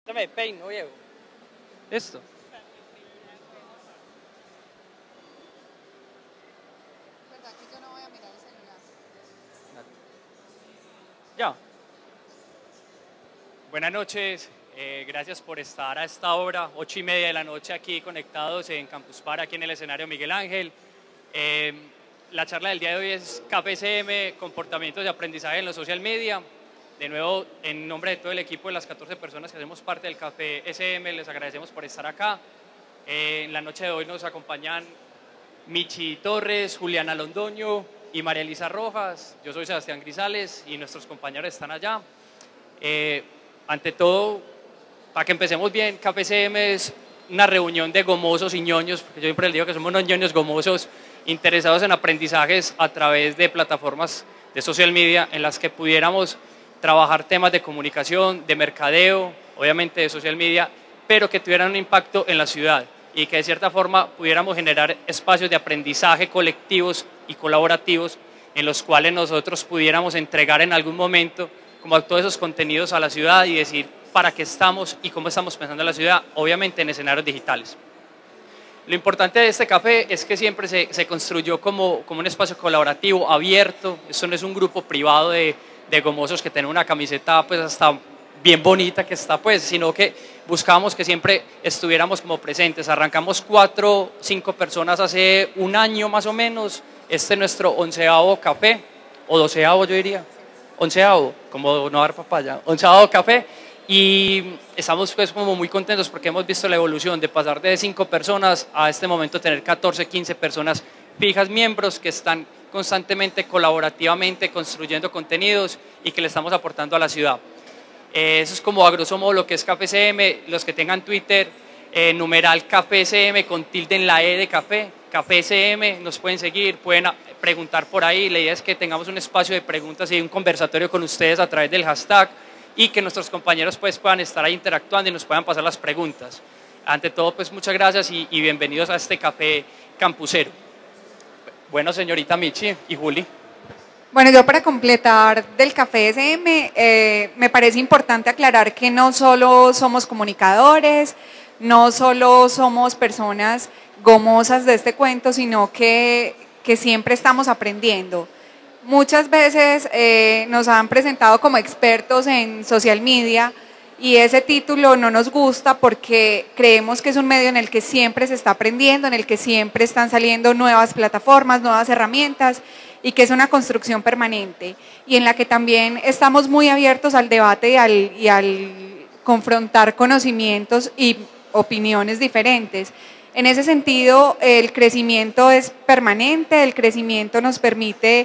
Me peino, viejo. Listo. ¿Verdad que yo no voy a mirar el celular? Ya. Buenas noches, gracias por estar a esta hora, 8:30 de la noche aquí conectados en Campus Par, aquí en el escenario Miguel Ángel. La charla del día de hoy es Café SM, comportamientos de aprendizaje en los social media. De nuevo, en nombre de todo el equipo de las 14 personas que hacemos parte del Café SM, les agradecemos por estar acá. En la noche de hoy nos acompañan Michi Torres, Juliana Londoño y María Elisa Rojas. Yo soy Sebastián Grisales y nuestros compañeros están allá. Ante todo, para que empecemos bien, Café SM es una reunión de gomosos y ñoños, porque yo siempre les digo que somos unos ñoños gomosos interesados en aprendizajes a través de plataformas de social media en las que pudiéramos trabajar temas de comunicación, de mercadeo, obviamente de social media, pero que tuvieran un impacto en la ciudad y que de cierta forma pudiéramos generar espacios de aprendizaje colectivos y colaborativos en los cuales nosotros pudiéramos entregar en algún momento como todos esos contenidos a la ciudad y decir para qué estamos y cómo estamos pensando en la ciudad, obviamente en escenarios digitales. Lo importante de este café es que siempre se construyó como un espacio colaborativo, abierto. Esto no es un grupo privado de gomosos que tienen una camiseta pues hasta bien bonita que está pues, sino que buscábamos que siempre estuviéramos como presentes. Arrancamos 4 o 5 personas hace un año más o menos. Este es nuestro 11º café, o 12º yo diría, 11º, como no dar papaya, 11º café. Y estamos pues como muy contentos porque hemos visto la evolución de pasar de 5 personas a este momento tener 14, 15 personas fijas, miembros que están constantemente, colaborativamente construyendo contenidos y que le estamos aportando a la ciudad. Eso es como a grosso modo lo que es Café SM. Los que tengan Twitter, numeral Café SM con tilde en la E de café, Café SM, nos pueden seguir, pueden preguntar por ahí. La idea es que tengamos un espacio de preguntas y un conversatorio con ustedes a través del hashtag y que nuestros compañeros pues puedan estar ahí interactuando y nos puedan pasar las preguntas. Ante todo, pues muchas gracias y bienvenidos a este café campusero. Bueno, señorita Michi y Juli. Bueno, yo para completar del Café SM, me parece importante aclarar que no solo somos comunicadores, no solo somos personas gomosas de este cuento, sino que siempre estamos aprendiendo. Muchas veces nos han presentado como expertos en social media y ese título no nos gusta porque creemos que es un medio en el que siempre se está aprendiendo, en el que siempre están saliendo nuevas plataformas, nuevas herramientas y que es una construcción permanente y en la que también estamos muy abiertos al debate y al confrontar conocimientos y opiniones diferentes. En ese sentido, el crecimiento es permanente, el crecimiento nos permite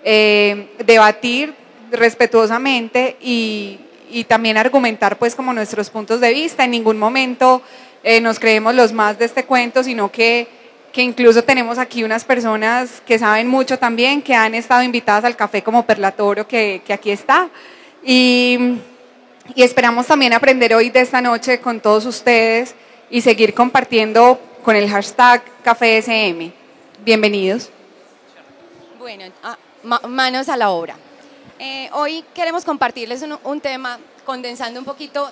debatir respetuosamente y también argumentar pues como nuestros puntos de vista. En ningún momento nos creemos los más de este cuento, sino que incluso tenemos aquí unas personas que saben mucho también, que han estado invitadas al café como Perlatoro, que aquí está. Y esperamos también aprender hoy de esta noche con todos ustedes y seguir compartiendo con el hashtag Café SM. Bienvenidos. Bueno, manos a la obra. Hoy queremos compartirles un tema, condensando un poquito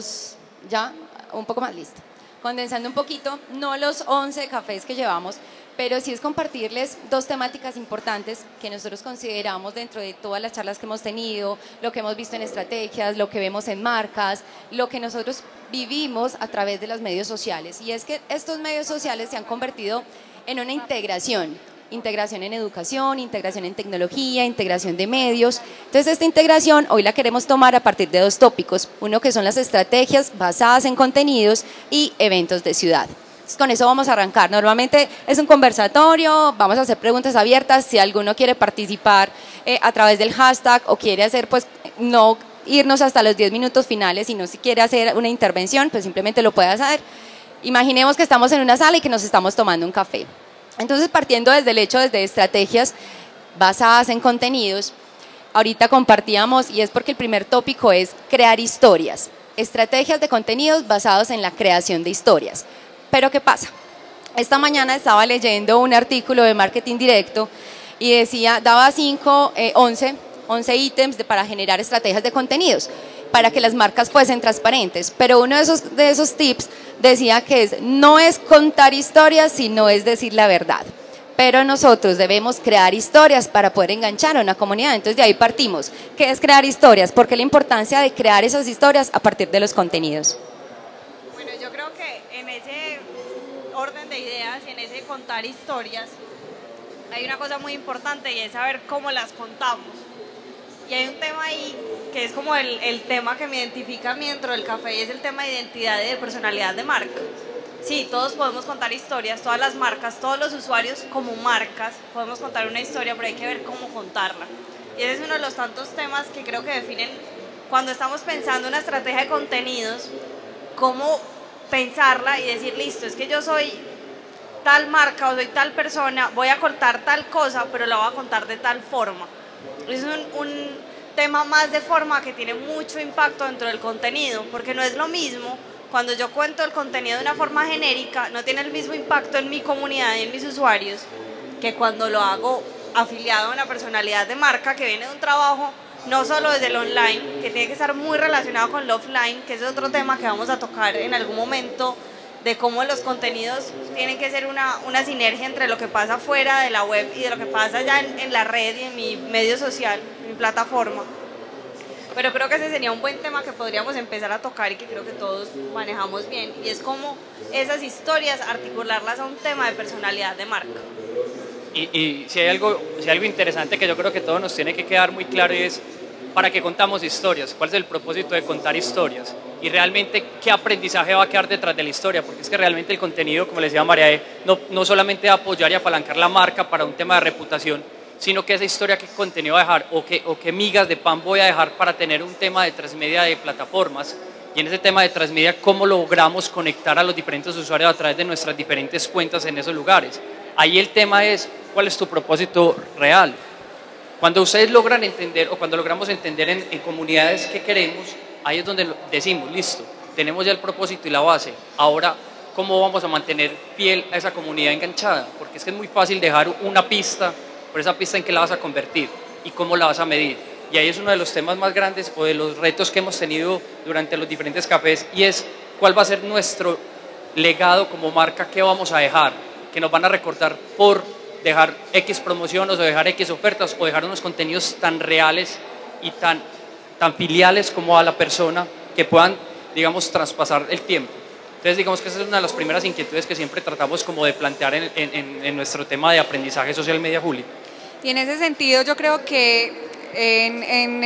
condensando un poquito, no los 11 cafés que llevamos, pero sí es compartirles 2 temáticas importantes que nosotros consideramos dentro de todas las charlas que hemos tenido, lo que hemos visto en estrategias, lo que vemos en marcas, lo que nosotros vivimos a través de los medios sociales. Y es que estos medios sociales se han convertido en una integración en educación, integración en tecnología, integración de medios. Entonces esta integración hoy la queremos tomar a partir de 2 tópicos, uno que son las estrategias basadas en contenidos y eventos de ciudad. Entonces, con eso vamos a arrancar. Normalmente es un conversatorio, vamos a hacer preguntas abiertas, si alguno quiere participar a través del hashtag o quiere hacer pues no irnos hasta los 10 minutos finales, sino si quiere hacer una intervención pues simplemente lo puede hacer. Imaginemos que estamos en una sala y que nos estamos tomando un café. Entonces, partiendo desde estrategias basadas en contenidos, ahorita compartíamos, y es porque el primer tópico es crear historias, estrategias de contenidos basados en la creación de historias. Pero ¿qué pasa? Esta mañana estaba leyendo un artículo de Marketing Directo y decía, daba 11 ítems para generar estrategias de contenidos. para que las marcas fuesen transparentes, pero uno de esos tips decía que no es contar historias, sino es decir la verdad. Pero nosotros debemos crear historias para poder enganchar a una comunidad, entonces de ahí partimos. ¿Qué es crear historias? Porque la importancia de crear esas historias a partir de los contenidos. Bueno, yo creo que en ese orden de ideas y en ese contar historias hay una cosa muy importante y es saber cómo las contamos. Y hay un tema ahí que es como el tema que me identifica a mí dentro del café y es el tema de identidad y de personalidad de marca. Sí, todos podemos contar historias, todas las marcas, todos los usuarios como marcas podemos contar una historia, pero hay que ver cómo contarla. Y ese es uno de los tantos temas que creo que definen cuando estamos pensando una estrategia de contenidos, cómo pensarla y decir, listo, es que yo soy tal marca o soy tal persona, voy a contar tal cosa, pero la voy a contar de tal forma. Es un tema más de forma que tiene mucho impacto dentro del contenido, porque no es lo mismo cuando yo cuento el contenido de una forma genérica, no tiene el mismo impacto en mi comunidad y en mis usuarios que cuando lo hago afiliado a una personalidad de marca que viene de un trabajo no solo desde el online, que tiene que estar muy relacionado con el offline, que es otro tema que vamos a tocar en algún momento, de cómo los contenidos tienen que ser una sinergia entre lo que pasa fuera de la web y de lo que pasa ya en la red y en mi medio social, en mi plataforma. Pero creo que ese sería un buen tema que podríamos empezar a tocar y que creo que todos manejamos bien, y es cómo esas historias articularlas a un tema de personalidad de marca. Y si hay algo interesante que yo creo que todo nos tiene que quedar muy claro, y es para qué contamos historias, cuál es el propósito de contar historias y realmente qué aprendizaje va a quedar detrás de la historia, porque es que realmente el contenido, como les decía María, no solamente va a apoyar y apalancar la marca para un tema de reputación, sino que esa historia, qué contenido va a dejar o qué migas de pan voy a dejar para tener un tema de transmedia de plataformas. Y en ese tema de transmedia, cómo logramos conectar a los diferentes usuarios a través de nuestras diferentes cuentas en esos lugares. Ahí el tema es, ¿cuál es tu propósito real? Cuando ustedes logran entender o cuando logramos entender en comunidades qué queremos, ahí es donde decimos, listo, tenemos ya el propósito y la base. Ahora, ¿cómo vamos a mantener fiel a esa comunidad enganchada? Porque es que es muy fácil dejar una pista, pero esa pista en qué la vas a convertir y cómo la vas a medir. Y ahí es uno de los temas más grandes o de los retos que hemos tenido durante los diferentes cafés, y es cuál va a ser nuestro legado como marca, qué vamos a dejar, que nos van a recordar por dejar X promociones o dejar X ofertas o dejar unos contenidos tan reales y tan filiales como a la persona, que puedan, digamos, traspasar el tiempo. Entonces, digamos que esa es una de las primeras inquietudes que siempre tratamos como de plantear en nuestro tema de aprendizaje social media, Juli. Y en ese sentido yo creo que en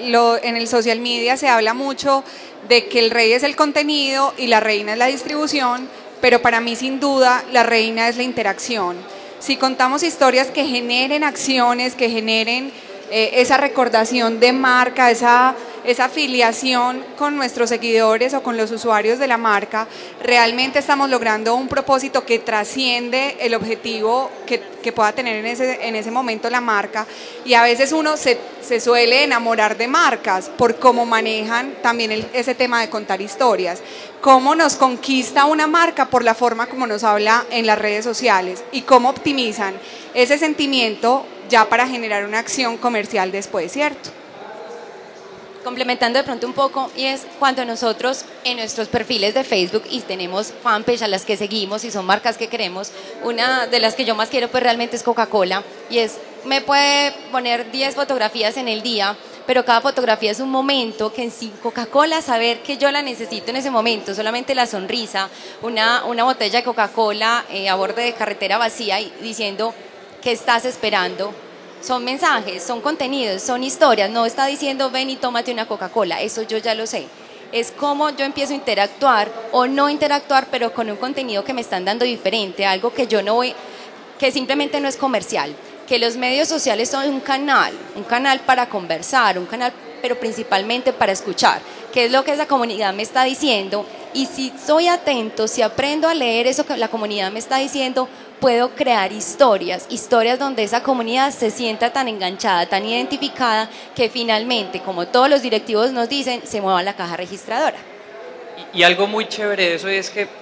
el social media se habla mucho de que el rey es el contenido y la reina es la distribución, pero para mí sin duda la reina es la interacción. Si contamos historias que generen acciones, que generen esa recordación de marca, esa afiliación con nuestros seguidores o con los usuarios de la marca, realmente estamos logrando un propósito que trasciende el objetivo que pueda tener en ese momento la marca. Y a veces uno se suele enamorar de marcas por cómo manejan también ese tema de contar historias. Cómo nos conquista una marca por la forma como nos habla en las redes sociales y cómo optimizan ese sentimiento ya para generar una acción comercial después, ¿cierto? Complementando de pronto un poco, y es cuando nosotros en nuestros perfiles de Facebook y tenemos fanpage a las que seguimos y son marcas que queremos, una de las que yo más quiero pues realmente es Coca-Cola, y es, me puede poner 10 fotografías en el día, pero cada fotografía es un momento que en sí Coca-Cola, saber que yo la necesito en ese momento, solamente la sonrisa, una botella de Coca-Cola a borde de carretera vacía y diciendo ¿qué estás esperando? Son mensajes, son contenidos, son historias, no está diciendo ven y tómate una Coca-Cola, eso yo ya lo sé. Es como yo empiezo a interactuar o no interactuar, pero con un contenido que me están dando diferente, algo que yo no voy, que simplemente no es comercial, que los medios sociales son un canal para conversar, un canal pero principalmente para escuchar, qué es lo que esa comunidad me está diciendo, y si soy atento, si aprendo a leer eso que la comunidad me está diciendo, puedo crear historias donde esa comunidad se sienta tan enganchada, tan identificada, que finalmente, como todos los directivos nos dicen, se mueva la caja registradora. Y algo muy chévere de eso es que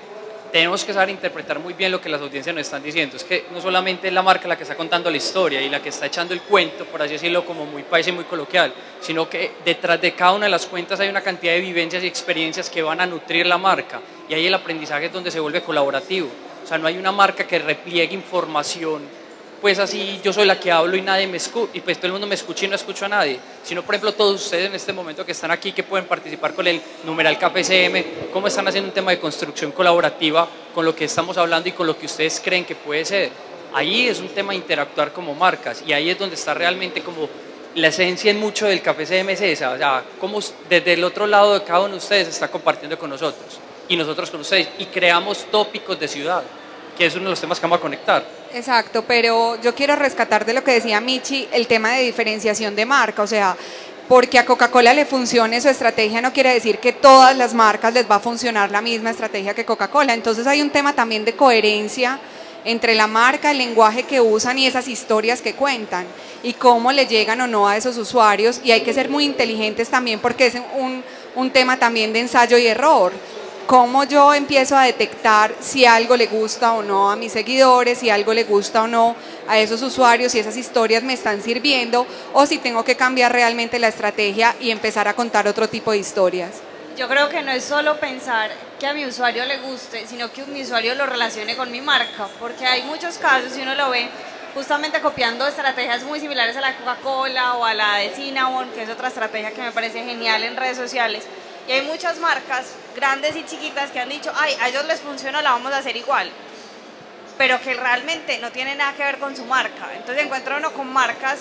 tenemos que saber interpretar muy bien lo que las audiencias nos están diciendo. Es que no solamente es la marca la que está contando la historia y la que está echando el cuento, por así decirlo, como muy paisa y muy coloquial, sino que detrás de cada una de las cuentas hay una cantidad de vivencias y experiencias que van a nutrir la marca, y ahí el aprendizaje es donde se vuelve colaborativo. O sea, no hay una marca que repliegue información, pues así yo soy la que hablo y nadie me escucha, y pues todo el mundo me escucha y no escucho a nadie, sino por ejemplo todos ustedes en este momento que están aquí, que pueden participar con el numeral Café CM, cómo están haciendo un tema de construcción colaborativa con lo que estamos hablando y con lo que ustedes creen que puede ser. Ahí es un tema de interactuar como marcas, y ahí es donde está realmente como la esencia en mucho del Café CM, es esa, o sea, cómo desde el otro lado de cada uno de ustedes está compartiendo con nosotros y nosotros con ustedes, y creamos tópicos de ciudad, que es uno de los temas que vamos a conectar. Exacto, pero yo quiero rescatar de lo que decía Michi el tema de diferenciación de marca, o sea, porque a Coca-Cola le funcione su estrategia no quiere decir que todas las marcas les va a funcionar la misma estrategia que Coca-Cola, entonces hay un tema también de coherencia entre la marca, el lenguaje que usan y esas historias que cuentan y cómo le llegan o no a esos usuarios, y hay que ser muy inteligentes también porque es un tema también de ensayo y error. Cómo yo empiezo a detectar si algo le gusta o no a mis seguidores, si algo le gusta o no a esos usuarios, si esas historias me están sirviendo o si tengo que cambiar realmente la estrategia y empezar a contar otro tipo de historias. Yo creo que no es solo pensar que a mi usuario le guste, sino que mi usuario lo relacione con mi marca, porque hay muchos casos, y uno lo ve justamente copiando estrategias muy similares a la de Coca-Cola o a la de Cinnabon, que es otra estrategia que me parece genial en redes sociales. Y hay muchas marcas, grandes y chiquitas, que han dicho, ay, a ellos les funciona, la vamos a hacer igual, pero que realmente no tiene nada que ver con su marca. Entonces encuentra uno con marcas,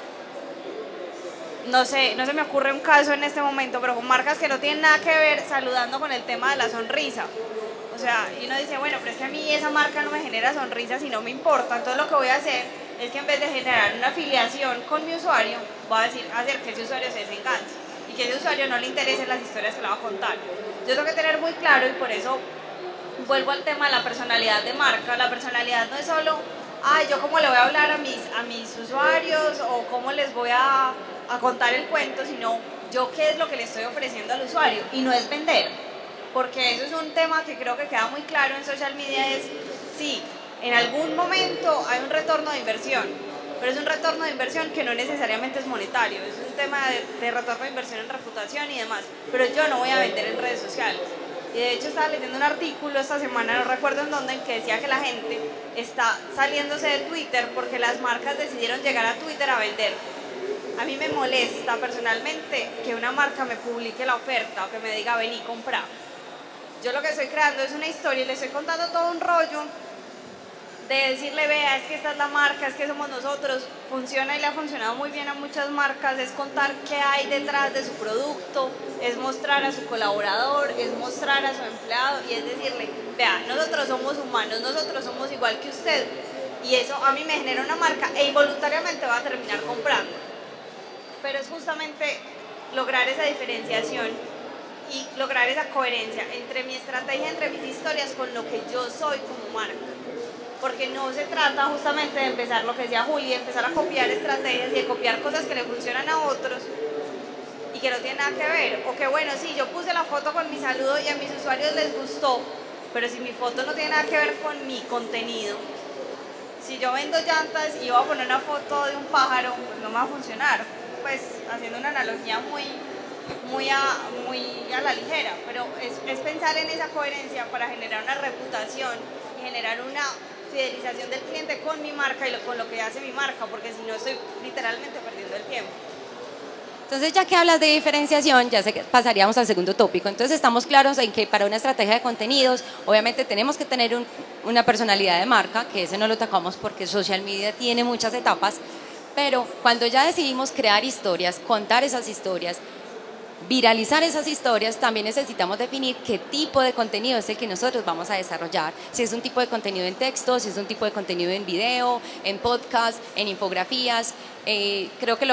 no se me ocurre un caso en este momento, pero con marcas que no tienen nada que ver, saludando con el tema de la sonrisa. O sea, y uno dice, bueno, pero es que a mí esa marca no me genera sonrisas y no me importa, entonces lo que voy a hacer es que en vez de generar una afiliación con mi usuario, voy a hacer que ese usuario se desenganche y que ese usuario no le interesen las historias que le va a contar. Yo tengo que tener muy claro, y por eso vuelvo al tema de la personalidad de marca. La personalidad no es solo, ay, yo cómo le voy a hablar a mis usuarios o cómo les voy a contar el cuento, sino yo qué es lo que le estoy ofreciendo al usuario, y no es vender, porque eso es un tema que creo que queda muy claro en social media, es, sí, en algún momento hay un retorno de inversión, pero es un retorno de inversión que no necesariamente es monetario, es un tema de retorno de inversión en reputación y demás, pero yo no voy a vender en redes sociales. Y de hecho estaba leyendo un artículo esta semana, no recuerdo en dónde, en que decía que la gente está saliéndose de Twitter porque las marcas decidieron llegar a Twitter a vender. A mí me molesta personalmente que una marca me publique la oferta o que me diga vení, compra. Yo lo que estoy creando es una historia y le estoy contando todo un rollo de decirle, vea, es que esta es la marca, es que somos nosotros. Funciona y le ha funcionado muy bien a muchas marcas, es contar qué hay detrás de su producto, es mostrar a su colaborador, es mostrar a su empleado y es decirle, vea, nosotros somos humanos, nosotros somos igual que usted, y eso a mí me genera una marca e involuntariamente va a terminar comprando. Pero es justamente lograr esa diferenciación y lograr esa coherencia entre mi estrategia, entre mis historias, con lo que yo soy como marca. Porque no se trata justamente de empezar lo que decía Juli, de empezar a copiar estrategias y de copiar cosas que le funcionan a otros y que no tienen nada que ver. O que bueno, sí, yo puse la foto con mi saludo y a mis usuarios les gustó, pero si mi foto no tiene nada que ver con mi contenido, si yo vendo llantas y voy a poner una foto de un pájaro, pues no me va a funcionar. Pues haciendo una analogía muy a la ligera, pero es pensar en esa coherencia para generar una reputación y generar una fidelización del cliente con mi marca y con lo que hace mi marca, porque si no estoy literalmente perdiendo el tiempo. Entonces, ya que hablas de diferenciación, ya sé que pasaríamos al segundo tópico. Entonces, estamos claros en que para una estrategia de contenidos, obviamente tenemos que tener una personalidad de marca, que ese no lo tocamos porque social media tiene muchas etapas, pero cuando ya decidimos crear historias, contar esas historias, viralizar esas historias, también necesitamos definir qué tipo de contenido es el que nosotros vamos a desarrollar. Si es un tipo de contenido en texto, si es un tipo de contenido en video, en podcast, en infografías. Creo que lo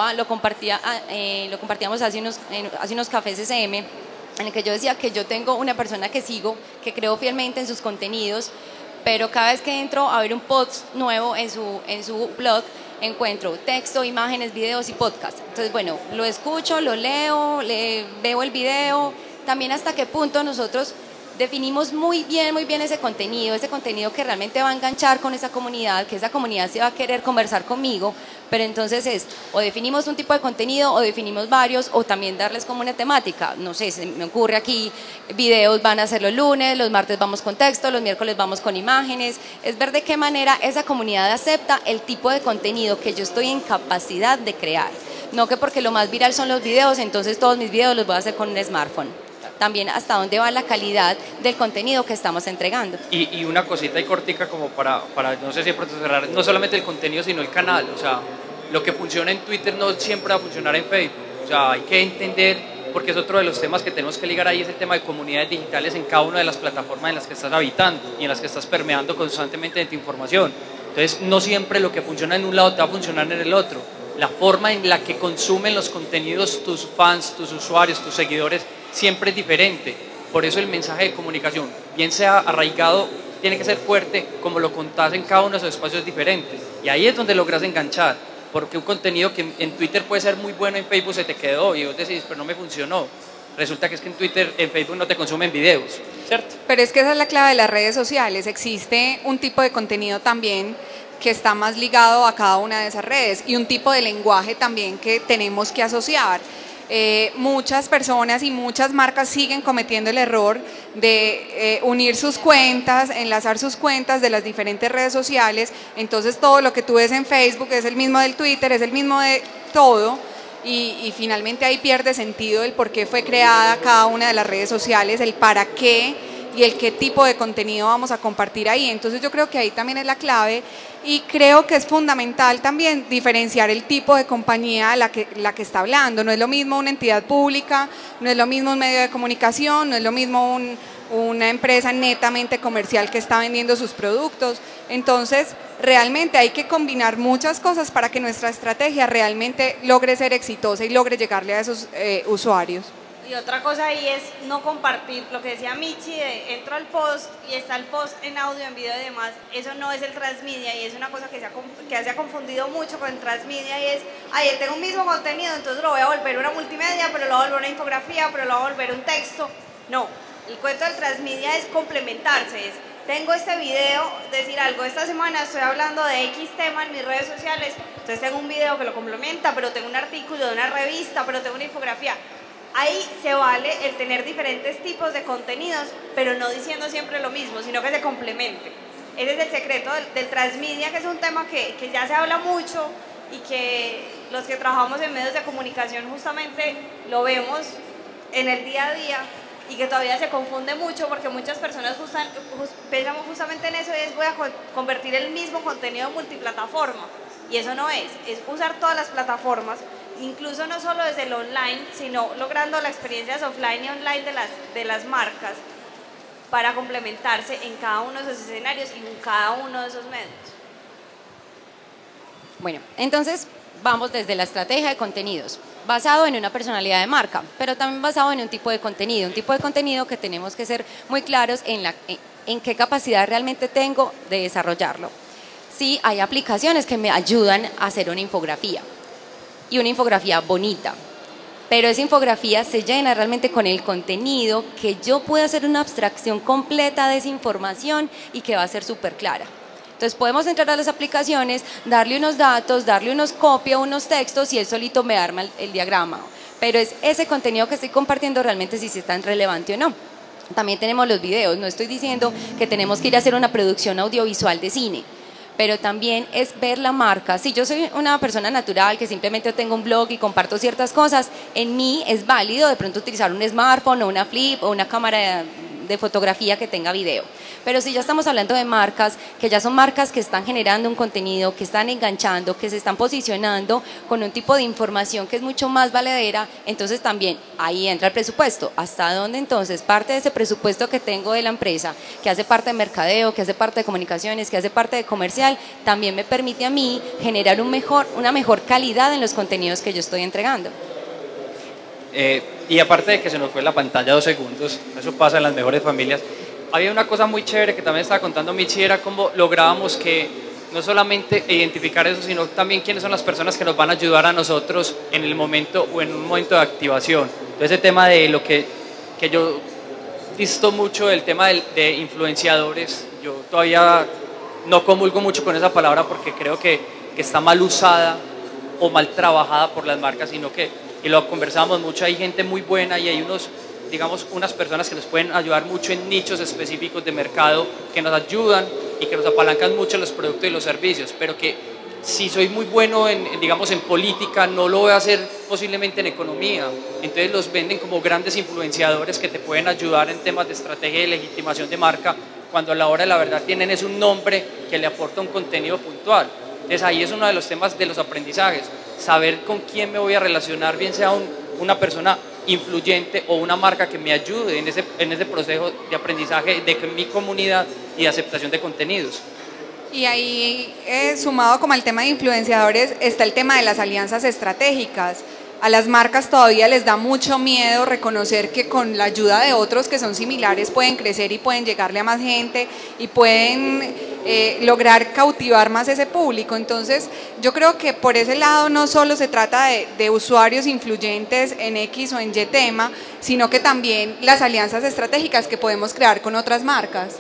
compartíamos hace unos cafés SM, en el que yo decía que yo tengo una persona que sigo, que creo fielmente en sus contenidos, pero cada vez que entro a ver un post nuevo en su blog, encuentro texto, imágenes, videos y podcast. Entonces, bueno, lo escucho, lo leo, veo el video. También hasta qué punto nosotros definimos muy bien ese contenido que realmente va a enganchar con esa comunidad, que esa comunidad se va a querer conversar conmigo, pero entonces es, o definimos un tipo de contenido, o definimos varios, o también darles como una temática. No sé, se me ocurre aquí, videos van a ser los lunes, los martes vamos con texto, los miércoles vamos con imágenes. Es ver de qué manera esa comunidad acepta el tipo de contenido que yo estoy en capacidad de crear. No que porque lo más viral son los videos, entonces todos mis videos los voy a hacer con un smartphone. También hasta dónde va la calidad del contenido que estamos entregando. Y una cosita y cortica como para no sé si pronto cerrar, no solamente el contenido, sino el canal. O sea, lo que funciona en Twitter no siempre va a funcionar en Facebook. O sea, hay que entender, porque es otro de los temas que tenemos que ligar ahí, es el tema de comunidades digitales en cada una de las plataformas en las que estás habitando y en las que estás permeando constantemente de tu información. Entonces, no siempre lo que funciona en un lado te va a funcionar en el otro. La forma en la que consumen los contenidos tus fans, tus usuarios, tus seguidores, siempre es diferente. Por eso el mensaje de comunicación, bien sea arraigado, tiene que ser fuerte, como lo contás en cada uno de esos espacios diferentes. Y ahí es donde logras enganchar, porque un contenido que en Twitter puede ser muy bueno, en Facebook se te quedó y vos decís, pero no me funcionó. Resulta que es que en Twitter, en Facebook no te consumen videos, ¿cierto? Pero es que esa es la clave de las redes sociales. Existe un tipo de contenido también que está más ligado a cada una de esas redes y un tipo de lenguaje también que tenemos que asociar. Muchas personas y muchas marcas siguen cometiendo el error de unir sus cuentas, enlazar sus cuentas de las diferentes redes sociales. Entonces todo lo que tú ves en Facebook es el mismo del Twitter, es el mismo de todo, y finalmente ahí pierde sentido el por qué fue creada cada una de las redes sociales, el para qué y el qué tipo de contenido vamos a compartir ahí. Entonces yo creo que ahí también es la clave, y creo que es fundamental también diferenciar el tipo de compañía a la que está hablando. No es lo mismo una entidad pública, no es lo mismo un medio de comunicación, no es lo mismo una empresa netamente comercial que está vendiendo sus productos. Entonces realmente hay que combinar muchas cosas para que nuestra estrategia realmente logre ser exitosa y logre llegarle a esos usuarios. Y otra cosa ahí es no compartir, lo que decía Michi, entro al post y está el post en audio, en video y demás. Eso no es el transmedia, y es una cosa que se ha confundido mucho con el transmedia, y es, tengo un mismo contenido, entonces lo voy a volver una multimedia, pero lo voy a volver una infografía, pero lo voy a volver un texto. No, el cuento del transmedia es complementarse, es, tengo este video, decir algo, esta semana estoy hablando de X tema en mis redes sociales, entonces tengo un video que lo complementa, pero tengo un artículo de una revista, pero tengo una infografía. Ahí se vale el tener diferentes tipos de contenidos, pero no diciendo siempre lo mismo, sino que se complemente. Ese es el secreto del transmedia, que es un tema que ya se habla mucho y que los que trabajamos en medios de comunicación justamente lo vemos en el día a día, y que todavía se confunde mucho porque muchas personas pensamos justamente en eso, y es voy a convertir el mismo contenido en multiplataforma, y eso no es usar todas las plataformas, incluso no solo desde el online, sino logrando las experiencias offline y online de las marcas para complementarse en cada uno de esos escenarios y en cada uno de esos medios. Bueno, entonces vamos desde la estrategia de contenidos, basado en una personalidad de marca, pero también basado en un tipo de contenido que tenemos que ser muy claros en qué capacidad realmente tengo de desarrollarlo. Sí, hay aplicaciones que me ayudan a hacer una infografía, y una infografía bonita, pero esa infografía se llena realmente con el contenido que yo puedo hacer una abstracción completa de esa información y que va a ser súper clara. Entonces podemos entrar a las aplicaciones, darle unos datos, darle unos copias, unos textos, y él solito me arma el diagrama, pero es ese contenido que estoy compartiendo realmente si es tan relevante o no. También tenemos los videos, no estoy diciendo que tenemos que ir a hacer una producción audiovisual de cine, pero también es ver la marca. Si yo soy una persona natural que simplemente tengo un blog y comparto ciertas cosas, en mí es válido de pronto utilizar un smartphone o una flip o una cámara de fotografía que tenga video. Pero si ya estamos hablando de marcas, que ya son marcas que están generando un contenido, que están enganchando, que se están posicionando con un tipo de información que es mucho más valedera, entonces también ahí entra el presupuesto. ¿Hasta dónde entonces parte de ese presupuesto que tengo de la empresa, que hace parte de mercadeo, que hace parte de comunicaciones, que hace parte de comercial, también me permite a mí generar una mejor calidad en los contenidos que yo estoy entregando? Y aparte de que se nos fue la pantalla 2 segundos, eso pasa en las mejores familias, había una cosa muy chévere que también estaba contando Michi, era cómo lográbamos que no solamente identificar eso, sino también quiénes son las personas que nos van a ayudar a nosotros en el momento o en un momento de activación. Entonces, ese tema de lo que yo disto mucho del tema de influenciadores. Yo todavía no comulgo mucho con esa palabra porque creo que está mal usada o mal trabajada por las marcas, sino que, y lo conversamos mucho, hay gente muy buena y hay digamos, unas personas que nos pueden ayudar mucho en nichos específicos de mercado, que nos ayudan y que nos apalancan mucho los productos y los servicios, pero que si soy muy bueno digamos, en política, no lo voy a hacer posiblemente en economía. Entonces los venden como grandes influenciadores que te pueden ayudar en temas de estrategia y legitimación de marca, cuando a la hora de la verdad tienen es un nombre que le aporta un contenido puntual. Entonces ahí es uno de los temas de los aprendizajes, saber con quién me voy a relacionar, bien sea una persona influyente o una marca que me ayude en ese proceso de aprendizaje de mi comunidad y de aceptación de contenidos. Y ahí, sumado como al tema de influenciadores, está el tema de las alianzas estratégicas. A las marcas todavía les da mucho miedo reconocer que con la ayuda de otros que son similares pueden crecer y pueden llegarle a más gente y pueden lograr cautivar más ese público. Entonces, yo creo que por ese lado no solo se trata de usuarios influyentes en X o en Y tema, sino que también las alianzas estratégicas que podemos crear con otras marcas.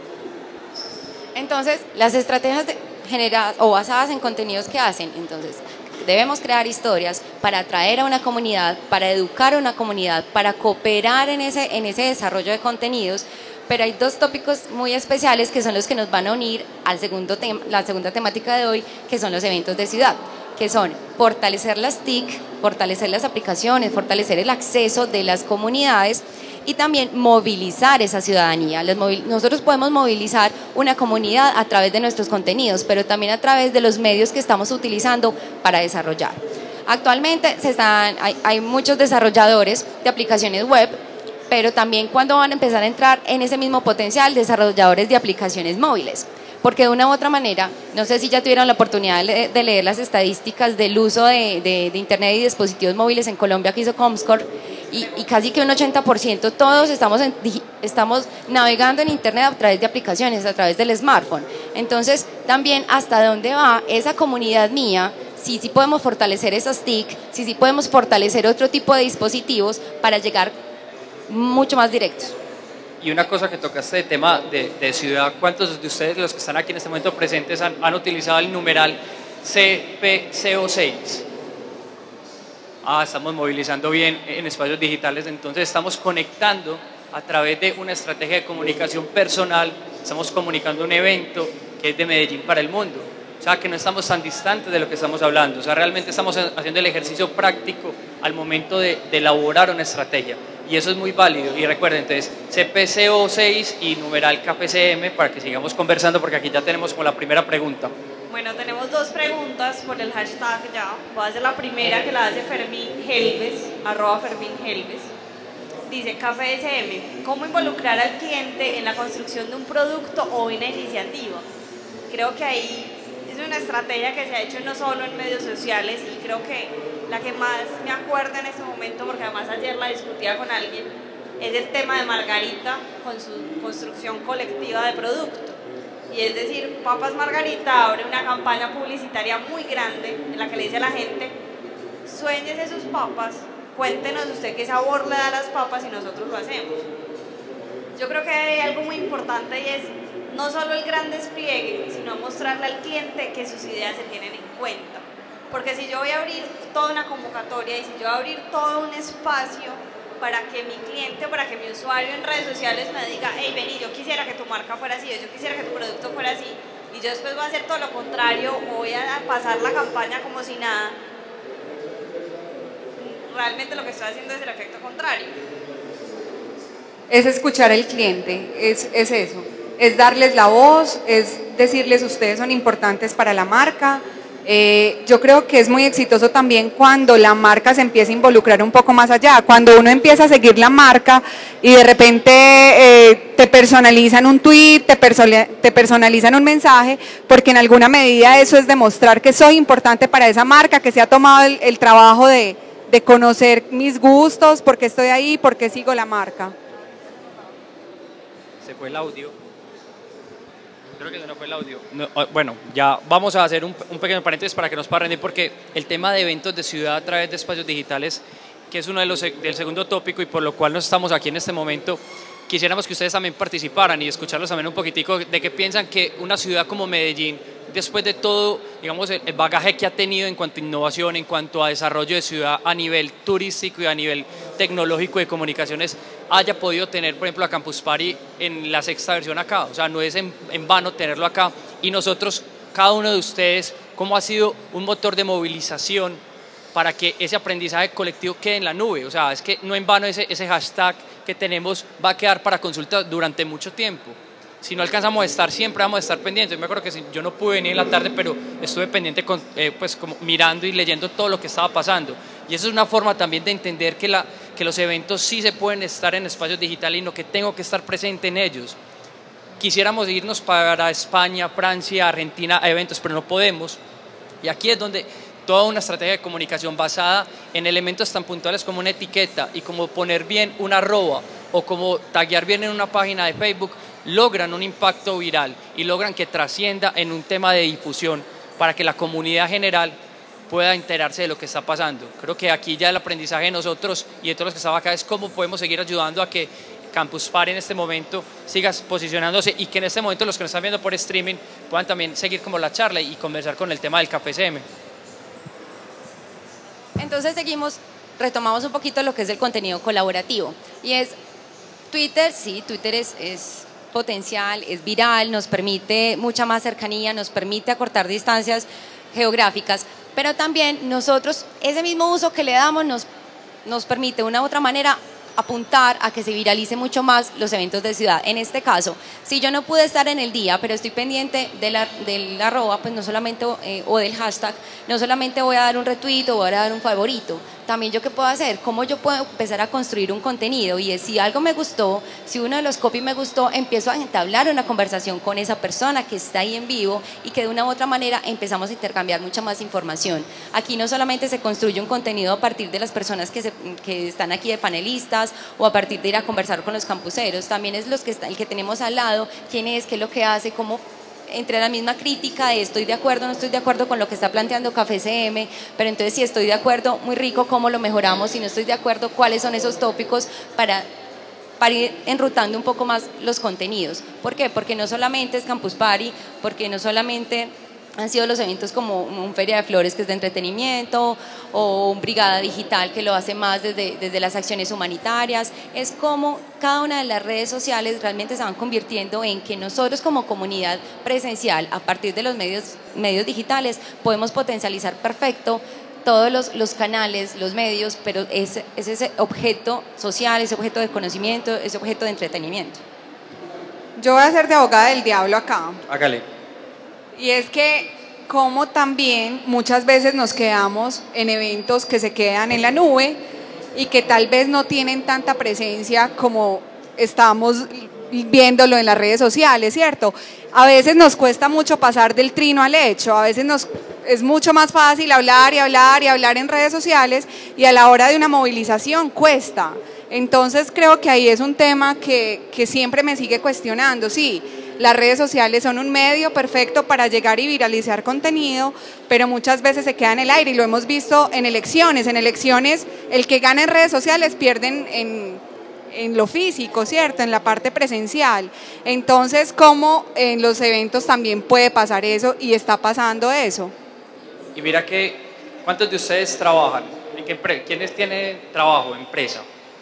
Entonces, las estrategias generadas o basadas en contenidos que hacen, entonces, debemos crear historias para atraer a una comunidad, para educar a una comunidad, para cooperar en ese desarrollo de contenidos, pero hay dos tópicos muy especiales que son los que nos van a unir al la segunda temática de hoy, que son los eventos de ciudad, que son fortalecer las TIC, fortalecer las aplicaciones, fortalecer el acceso de las comunidades y también movilizar esa ciudadanía. Nosotros podemos movilizar una comunidad a través de nuestros contenidos, pero también a través de los medios que estamos utilizando para desarrollar. Actualmente hay muchos desarrolladores de aplicaciones web, pero también cuando van a empezar a entrar en ese mismo potencial, desarrolladores de aplicaciones móviles. Porque de una u otra manera, no sé si ya tuvieron la oportunidad de leer las estadísticas del uso de Internet y dispositivos móviles en Colombia que hizo Comscore, y casi que un 80% todos estamos navegando en Internet a través de aplicaciones, a través del smartphone. Entonces, también hasta dónde va esa comunidad mía, si podemos fortalecer esas TIC, si podemos fortalecer otro tipo de dispositivos para llegar mucho más directos. Y una cosa que tocaste de tema de ciudad, ¿cuántos de ustedes, los que están aquí en este momento presentes, han utilizado el numeral CPCO6? Estamos movilizando bien en espacios digitales, entonces estamos conectando a través de una estrategia de comunicación personal, estamos comunicando un evento que es de Medellín para el mundo. O sea, que no estamos tan distantes de lo que estamos hablando, o sea, realmente estamos haciendo el ejercicio práctico al momento de elaborar una estrategia. Y eso es muy válido. Y recuerden, entonces, CPCO6 y numeral KPCM para que sigamos conversando, porque aquí ya tenemos como la primera pregunta. Bueno, tenemos dos preguntas por el hashtag ya. Voy a hacer la primera, que la hace Fermín Helves, @FermínHelves. Dice, KPSM, ¿cómo involucrar al cliente en la construcción de un producto o una iniciativa? Creo que ahí es una estrategia que se ha hecho no solo en medios sociales, y creo que la que más me acuerdo en este momento, porque además ayer la discutía con alguien, es el tema de Margarita con su construcción colectiva de producto. Y es decir, Papas Margarita abre una campaña publicitaria muy grande en la que le dice a la gente, suéñese sus papas, cuéntenos usted qué sabor le da a las papas y nosotros lo hacemos. Yo creo que hay algo muy importante y es no solo el gran despliegue, sino mostrarle al cliente que sus ideas se tienen en cuenta. Porque si yo voy a abrir toda una convocatoria y si yo voy a abrir todo un espacio para que mi cliente, para que mi usuario en redes sociales me diga, hey, vení, yo quisiera que tu marca fuera así, o yo quisiera que tu producto fuera así, y yo después voy a hacer todo lo contrario, o voy a pasar la campaña como si nada, realmente lo que estoy haciendo es el efecto contrario. Es escuchar al cliente, es eso, es darles la voz, es decirles ustedes son importantes para la marca. Yo creo que es muy exitoso también cuando la marca se empieza a involucrar un poco más allá, cuando uno empieza a seguir la marca y de repente te personalizan un tweet, te personalizan un mensaje, porque en alguna medida eso es demostrar que soy importante para esa marca, que se ha tomado el trabajo de conocer mis gustos, por qué estoy ahí, por qué sigo la marca. Se fue el audio. Creo que no fue el audio. No, bueno, ya vamos a hacer un pequeño paréntesis para que nos pueda rendir, porque el tema de eventos de ciudad a través de espacios digitales, que es uno del segundo tópico y por lo cual nos estamos aquí en este momento, quisiéramos que ustedes también participaran y escucharlos también un poquitico de qué piensan que una ciudad como Medellín, después de todo, digamos, el bagaje que ha tenido en cuanto a innovación, en cuanto a desarrollo de ciudad a nivel turístico y a nivel tecnológico de comunicaciones, haya podido tener, por ejemplo, a Campus Party en la sexta versión acá. O sea, no es en vano tenerlo acá. Y nosotros, cada uno de ustedes, cómo ha sido un motor de movilización para que ese aprendizaje colectivo quede en la nube. O sea, es que no en vano ese hashtag que tenemos va a quedar para consulta durante mucho tiempo. Si no alcanzamos a estar, siempre vamos a estar pendientes. Me acuerdo que yo no pude venir en la tarde, pero estuve pendiente pues como mirando y leyendo todo lo que estaba pasando. Y eso es una forma también de entender que los eventos sí se pueden estar en espacios digitales y no que tengo que estar presente en ellos. Quisiéramos irnos para España, Francia, Argentina a eventos, pero no podemos. Y aquí es donde toda una estrategia de comunicación basada en elementos tan puntuales como una etiqueta y como poner bien una arroba o como taguear bien en una página de Facebook, logran un impacto viral y logran que trascienda en un tema de difusión para que la comunidad general pueda enterarse de lo que está pasando. Creo que aquí ya el aprendizaje de nosotros y de todos los que estamos acá es cómo podemos seguir ayudando a que Campus Party en este momento siga posicionándose y que en este momento los que nos están viendo por streaming puedan también seguir como la charla y conversar con el tema del Café CM. Entonces retomamos un poquito lo que es el contenido colaborativo y es Twitter. Sí, Twitter es potencial, es viral, nos permite mucha más cercanía, nos permite acortar distancias geográficas, pero también nosotros, ese mismo uso que le damos nos permite de una u otra manera apuntar a que se viralice mucho más los eventos de ciudad. En este caso, si yo no pude estar en el día, pero estoy pendiente del arroba, pues no solamente, o del hashtag, no solamente voy a dar un retweet o voy a dar un favorito, también yo qué puedo hacer, cómo yo puedo empezar a construir un contenido y es, si algo me gustó, si uno de los copy me gustó, empiezo a entablar una conversación con esa persona que está ahí en vivo y que de una u otra manera empezamos a intercambiar mucha más información. Aquí no solamente se construye un contenido a partir de las personas que están aquí de panelistas o a partir de ir a conversar con los campuseros, también es el que tenemos al lado, quién es, qué es lo que hace, cómo entre la misma crítica de estoy de acuerdo, no estoy de acuerdo con lo que está planteando Café CM, pero entonces si estoy de acuerdo, muy rico, cómo lo mejoramos, si no estoy de acuerdo, cuáles son esos tópicos para ir enrutando un poco más los contenidos. ¿Por qué? Porque no solamente es Campus Party, porque no solamente han sido los eventos como un Feria de Flores que es de entretenimiento o un Brigada Digital que lo hace más desde las acciones humanitarias, es como cada una de las redes sociales realmente se van convirtiendo en que nosotros como comunidad presencial a partir de los medios digitales podemos potencializar perfecto todos los canales, los medios, pero es ese objeto social, ese objeto de conocimiento, ese objeto de entretenimiento. Yo voy a ser de abogada del diablo acá. Hágale. Y es que como también muchas veces nos quedamos en eventos que se quedan en la nube y que tal vez no tienen tanta presencia como estamos viéndolo en las redes sociales, ¿cierto? A veces nos cuesta mucho pasar del trino al hecho, a veces es mucho más fácil hablar y hablar y hablar en redes sociales y a la hora de una movilización cuesta. Entonces creo que ahí es un tema que siempre me sigue cuestionando, sí. Las redes sociales son un medio perfecto para llegar y viralizar contenido, pero muchas veces se queda en el aire y lo hemos visto en elecciones. En elecciones el que gana en redes sociales pierde en lo físico, ¿cierto? En la parte presencial. Entonces, ¿cómo en los eventos también puede pasar eso y está pasando eso? Y mira que, ¿cuántos de ustedes trabajan? ¿Quiénes tienen trabajo, empresa?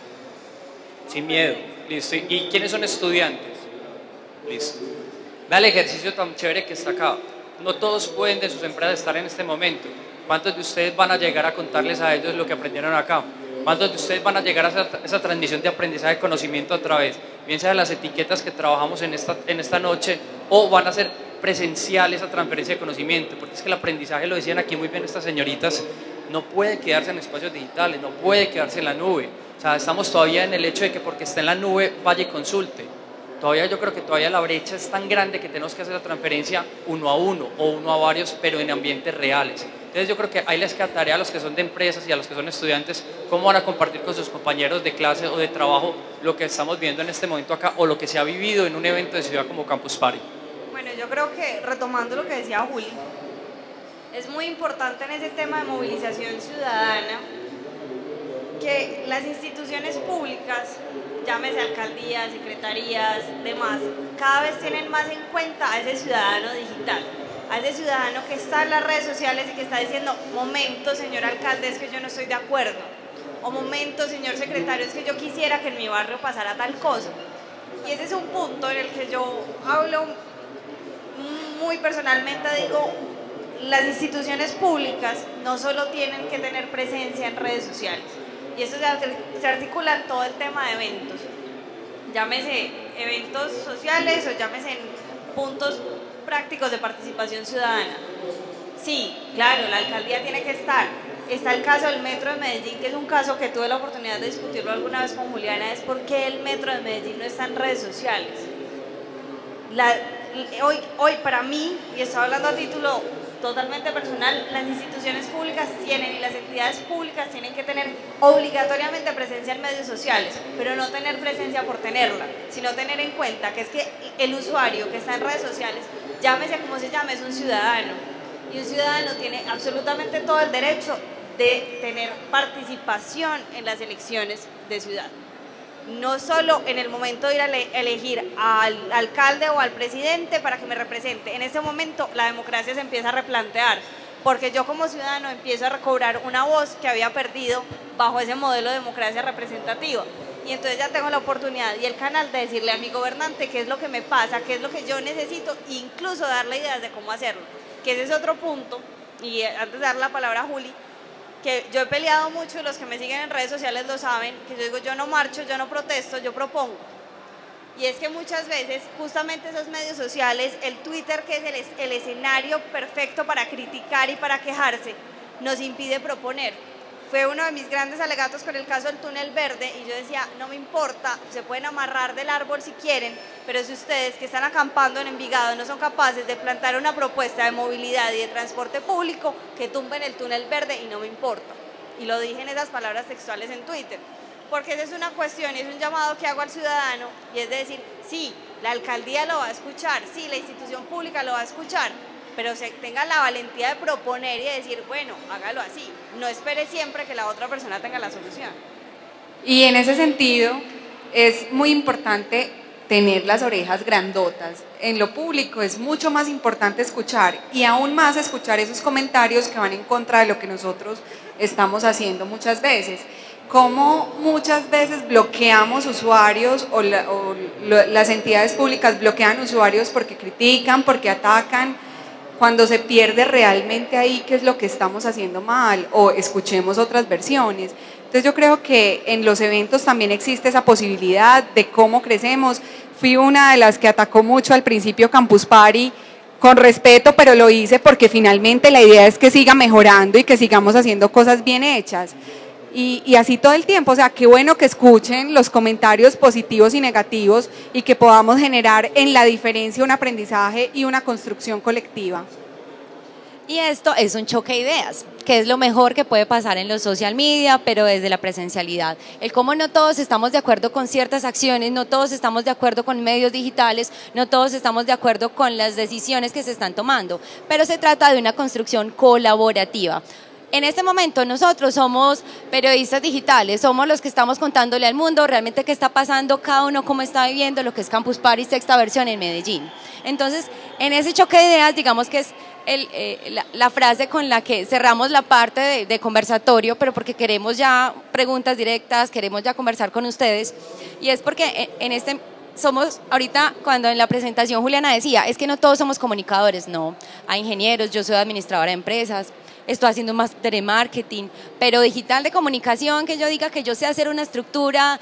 Sin miedo, listo. ¿Y quiénes son estudiantes? Listo. Vea el ejercicio tan chévere que está acá. No todos pueden de sus empresas estar en este momento. ¿Cuántos de ustedes van a llegar a contarles a ellos lo que aprendieron acá? ¿Cuántos de ustedes van a llegar a esa transmisión de aprendizaje de conocimiento a través, bien sea de las etiquetas que trabajamos en esta noche, o van a ser presencial esa transferencia de conocimiento? Porque es que el aprendizaje, lo decían aquí muy bien estas señoritas, no puede quedarse en espacios digitales, no puede quedarse en la nube. O sea, estamos todavía en el hecho de que porque está en la nube vaya y consulte. Todavía yo creo que todavía la brecha es tan grande que tenemos que hacer la transferencia uno a uno o uno a varios, pero en ambientes reales. Entonces yo creo que ahí les queda tarea a los que son de empresas y a los que son estudiantes, cómo van a compartir con sus compañeros de clase o de trabajo lo que estamos viendo en este momento acá o lo que se ha vivido en un evento de ciudad como Campus Party. Bueno, yo creo que retomando lo que decía Juli, es muy importante en ese tema de movilización ciudadana que las instituciones públicas llámese alcaldías, secretarías, demás, cada vez tienen más en cuenta a ese ciudadano digital, a ese ciudadano que está en las redes sociales y que está diciendo, momento, señor alcalde, es que yo no estoy de acuerdo, o momento, señor secretario, es que yo quisiera que en mi barrio pasara tal cosa. Y ese es un punto en el que yo hablo muy personalmente, digo, las instituciones públicas no solo tienen que tener presencia en redes sociales, y eso se articula en todo el tema de eventos, llámese eventos sociales o llámese en puntos prácticos de participación ciudadana. Sí, claro, la alcaldía tiene que estar. Está el caso del Metro de Medellín, que es un caso que tuve la oportunidad de discutirlo alguna vez con Juliana, es por qué el Metro de Medellín no está en redes sociales. Hoy para mí, y estoy hablando a título totalmente personal, las instituciones públicas tienen y las entidades públicas tienen que tener obligatoriamente presencia en medios sociales, pero no tener presencia por tenerla, sino tener en cuenta que es que el usuario que está en redes sociales, llámese como se llame, es un ciudadano, y un ciudadano tiene absolutamente todo el derecho de tener participación en las elecciones de ciudad. No solo en el momento de ir a elegir al alcalde o al presidente para que me represente. En ese momento la democracia se empieza a replantear, porque yo como ciudadano empiezo a recobrar una voz que había perdido bajo ese modelo de democracia representativa. Y entonces ya tengo la oportunidad y el canal de decirle a mi gobernante qué es lo que me pasa, qué es lo que yo necesito, e incluso darle ideas de cómo hacerlo. Que ese es otro punto, y antes de dar la palabra a Juli, que yo he peleado mucho y los que me siguen en redes sociales lo saben, que yo digo, yo no marcho, yo no protesto, yo propongo. Y es que muchas veces justamente esos medios sociales, el Twitter, que es el escenario perfecto para criticar y para quejarse, nos impide proponer. Fue uno de mis grandes alegatos con el caso del túnel verde, y yo decía, no me importa, se pueden amarrar del árbol si quieren, pero si ustedes que están acampando en Envigado no son capaces de plantar una propuesta de movilidad y de transporte público, que tumben el túnel verde y no me importa. Y lo dije en esas palabras textuales en Twitter, porque esa es una cuestión y es un llamado que hago al ciudadano, y es de decir, sí, la alcaldía lo va a escuchar, sí, la institución pública lo va a escuchar, pero se tenga la valentía de proponer y de decir, bueno, hágalo así, no espere siempre que la otra persona tenga la solución. Y en ese sentido es muy importante tener las orejas grandotas. En lo público es mucho más importante escuchar, y aún más escuchar esos comentarios que van en contra de lo que nosotros estamos haciendo muchas veces. Cómo muchas veces bloqueamos usuarios o las entidades públicas bloquean usuarios porque critican, porque atacan, cuando se pierde realmente ahí qué es lo que estamos haciendo mal, o escuchemos otras versiones. Entonces yo creo que en los eventos también existe esa posibilidad de cómo crecemos. Fui una de las que atacó mucho al principio Campus Party, con respeto, pero lo hice porque finalmente la idea es que siga mejorando y que sigamos haciendo cosas bien hechas. Y así todo el tiempo, o sea, qué bueno que escuchen los comentarios positivos y negativos y que podamos generar en la diferencia un aprendizaje y una construcción colectiva. Y esto es un choque de ideas, que es lo mejor que puede pasar en los social media, pero desde la presencialidad. El cómo no todos estamos de acuerdo con ciertas acciones, no todos estamos de acuerdo con medios digitales, no todos estamos de acuerdo con las decisiones que se están tomando, pero se trata de una construcción colaborativa. En este momento nosotros somos periodistas digitales, somos los que estamos contándole al mundo realmente qué está pasando, cada uno cómo está viviendo lo que es Campus Party sexta versión en Medellín. Entonces, en ese choque de ideas, digamos que es la frase con la que cerramos la parte de conversatorio, pero porque queremos ya preguntas directas, queremos ya conversar con ustedes, y es porque somos, ahorita cuando en la presentación Juliana decía, es que no todos somos comunicadores, no, hay ingenieros, yo soy administradora de empresas, estoy haciendo un máster en marketing, pero digital de comunicación, que yo diga que yo sé hacer una estructura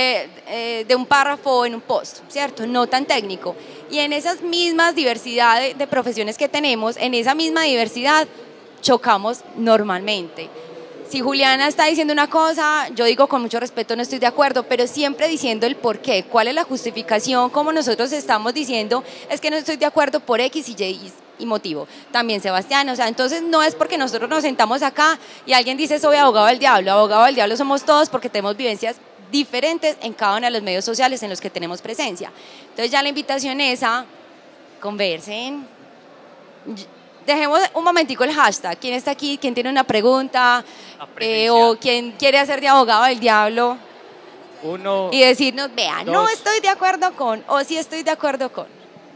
de un párrafo en un post, ¿cierto? No tan técnico. Y en esas mismas diversidad de profesiones que tenemos, en esa misma diversidad chocamos normalmente. Si Juliana está diciendo una cosa, yo digo con mucho respeto no estoy de acuerdo, pero siempre diciendo el por qué, cuál es la justificación, como nosotros estamos diciendo, es que no estoy de acuerdo por X y Y y motivo. También Sebastián, o sea, entonces no es porque nosotros nos sentamos acá y alguien dice soy abogado del diablo somos todos porque tenemos vivencias diferentes en cada uno de los medios sociales en los que tenemos presencia. Entonces ya la invitación es a conversen. Dejemos un momentico el hashtag. ¿Quién está aquí? ¿Quién tiene una pregunta? O ¿quién quiere hacer de abogado del diablo? Uno, y decirnos, vea, no dos. estoy de acuerdo con, o sí estoy de acuerdo con.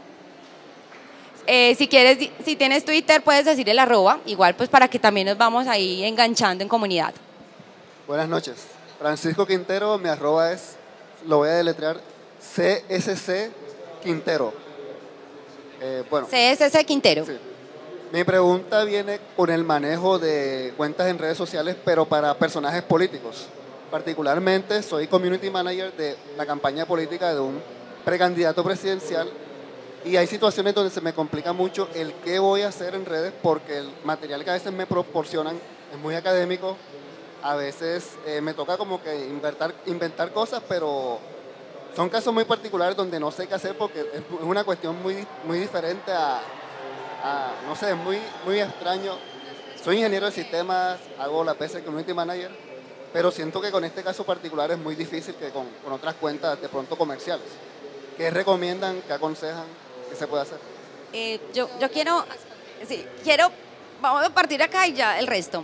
Si quieres, si tienes Twitter, puedes decir el @, igual pues para que también nos vamos ahí enganchando en comunidad. Buenas noches. Francisco Quintero, mi @ es, lo voy a deletrear, CSC Quintero. Bueno. CSC Quintero. Sí. Mi pregunta viene con el manejo de cuentas en redes sociales, pero para personajes políticos. Particularmente soy community manager de la campaña política de un precandidato presidencial y hay situaciones donde se me complica mucho el qué voy a hacer en redes porque el material que a veces me proporcionan es muy académico, a veces me toca como que inventar cosas, pero son casos muy particulares donde no sé qué hacer porque es una cuestión muy diferente no sé, es muy extraño. Soy ingeniero de sistemas, hago la PC Community Manager, pero siento que con este caso particular es muy difícil que con otras cuentas de pronto comerciales. ¿Qué recomiendan, qué aconsejan, qué se puede hacer? Yo quiero, vamos a partir acá y ya el resto.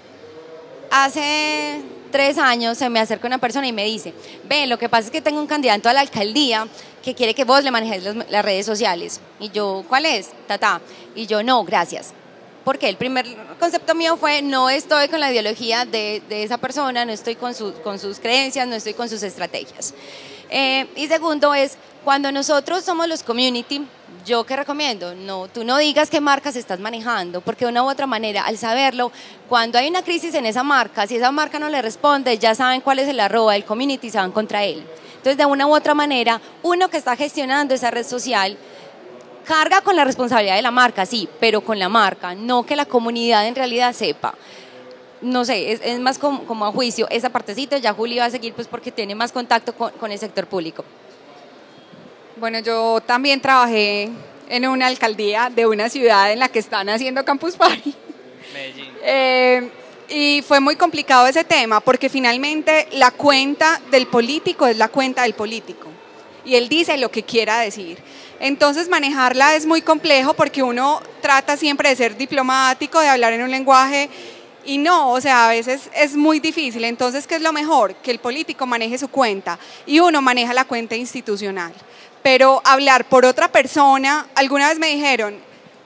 Hace 3 años se me acerca una persona y me dice, ven, lo que pasa es que tengo un candidato a la alcaldía que quiere que vos le manejes las redes sociales. Y yo, ¿cuál es? Y yo, no, gracias. Porque el primer concepto mío fue, no estoy con la ideología de esa persona, no estoy con sus creencias, no estoy con sus estrategias. Y segundo es, cuando nosotros somos los community, ¿yo qué recomiendo? No, tú no digas qué marcas estás manejando, porque de una u otra manera, al saberlo, cuando hay una crisis en esa marca, si esa marca no le responde, ya saben cuál es el @ del community y se van contra él. Entonces, de una u otra manera, uno que está gestionando esa red social, carga con la responsabilidad de la marca, sí, pero con la marca, no que la comunidad en realidad sepa. No sé, es más como a juicio esa partecita, ya Juli va a seguir pues porque tiene más contacto con el sector público. Bueno, yo también trabajé en una alcaldía de una ciudad en la que están haciendo Campus Party. Medellín. Y fue muy complicado ese tema porque finalmente la cuenta del político es la cuenta del político y él dice lo que quiera decir. Entonces manejarla es muy complejo porque uno trata siempre de ser diplomático, de hablar en un lenguaje y no, o sea, a veces es muy difícil. Entonces, ¿qué es lo mejor? Que el político maneje su cuenta y uno maneja la cuenta institucional. Pero hablar por otra persona, alguna vez me dijeron,